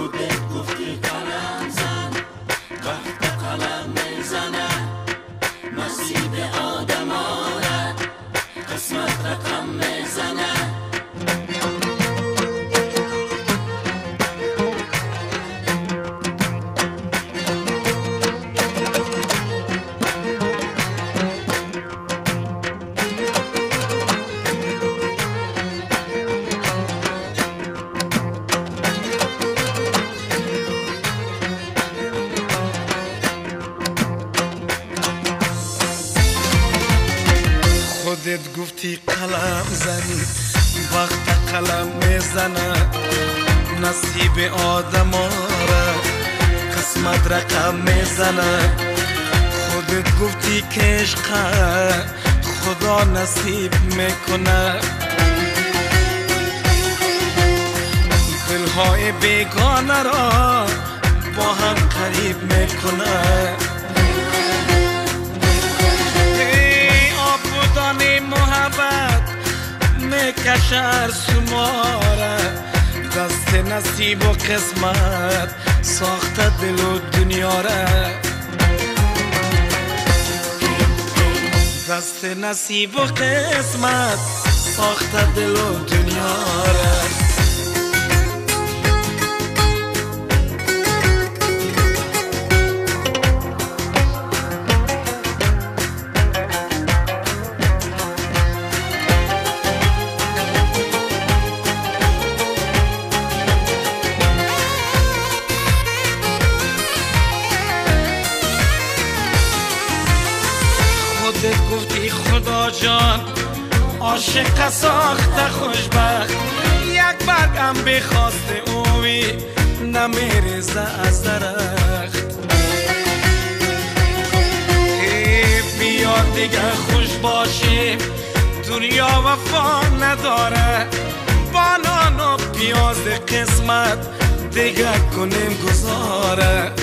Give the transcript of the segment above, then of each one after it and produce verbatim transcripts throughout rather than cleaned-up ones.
خودت گفتی قلم زن وقت قلم میزنه نصیب آدم آره قسمت رقم میزنه خودت گفتی قلم زن وقت قلم میزنه نصیب آدم آره قسمت رقم میزنه خودت گفتی که عشق خدا نصیب میکنه دلهای بیگانه را با هم قریب میکنه محبت میکشر سماره دست نصیب و قسمت ساخته دل و دنیا را دست نصیب و قسمت ساخته دل و دنیا را خودت گفتی خدا جان عاشق ساخته خوشبخت یک برگم بخواست اوی نمیرزه از درخت بیا دیگه خوش باشیم دنیا وفا نداره با نان و پیاز قسمت دیگه کنیم گذاره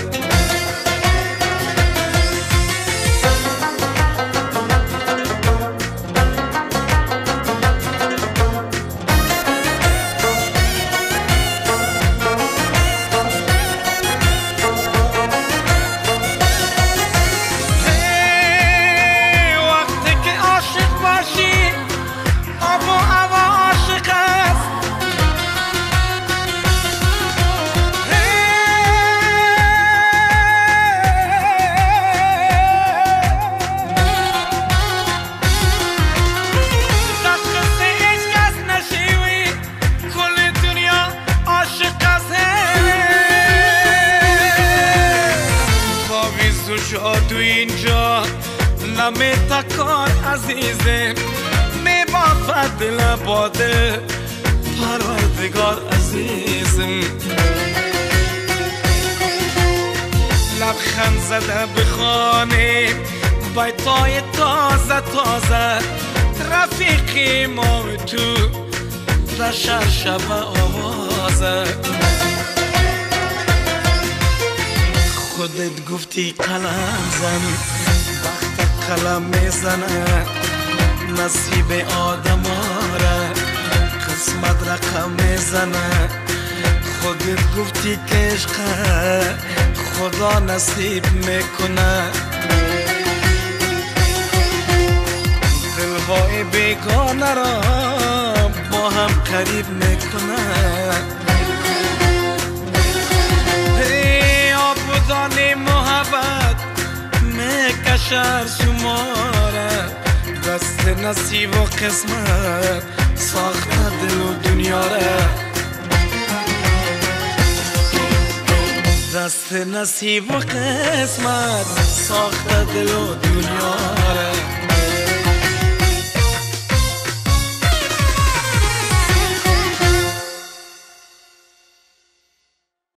تو اینجا نمیتا کار عزیزم میبافد دل باده پروردگار عزیزم لبخند زده بخوانیم بیتای تازه تازه رفیقی ما و تو در شهر شب آوازه خودت گفتی قلم زن وقت قلم میزنه نصیب آدم آره قسمت رقم میزنه خودت گفتی که عشق خدا نصیب میکنه دلهای بیگانه را با هم قریب میکنه دانی محبت میکشر شماره دست نصیب و قسمت ساخته دل و دنیا را دست نصیب و قسمت ساخته دل و دنیا را